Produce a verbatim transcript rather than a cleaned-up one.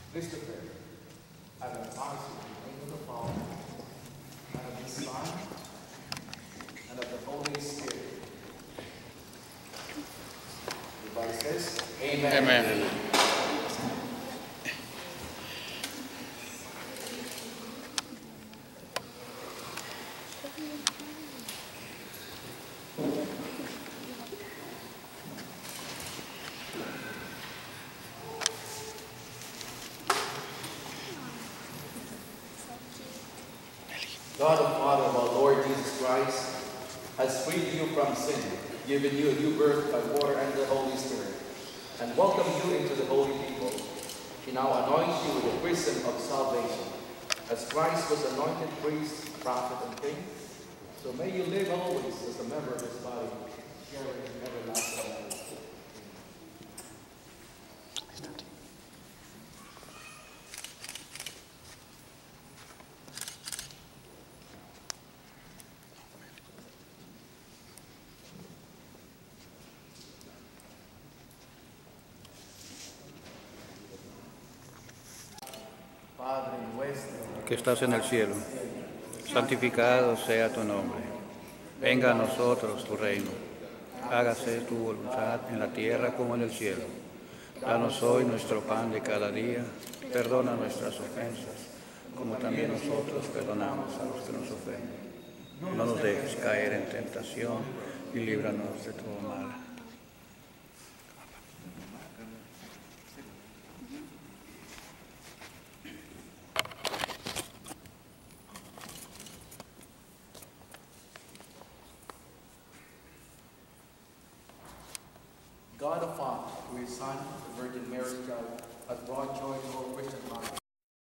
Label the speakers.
Speaker 1: Please to pray. I baptize you in the name of the Father, and of the Son, and of the Holy Spirit. Everybody says, Amen.
Speaker 2: Amen.
Speaker 1: God, the Father of our Lord Jesus Christ, has freed you from sin, given you a new birth by water and the Holy Spirit, and welcomed you into the holy people. He now anoints you with the chrism of salvation. As Christ was anointed priest, prophet, and king, so may you live always as a member of his body, sharing everlasting life. Padre nuestro,
Speaker 2: Que estás en el cielo, santificado sea tu nombre. Venga a nosotros tu reino. Hágase tu voluntad en la tierra como en el cielo. Danos hoy nuestro pan de cada día. Perdona nuestras ofensas, como también nosotros perdonamos a los que nos ofenden. No nos dejes caer en tentación y líbranos de todo mal.
Speaker 1: God the Father, through his Son, the Virgin Mary, has brought joy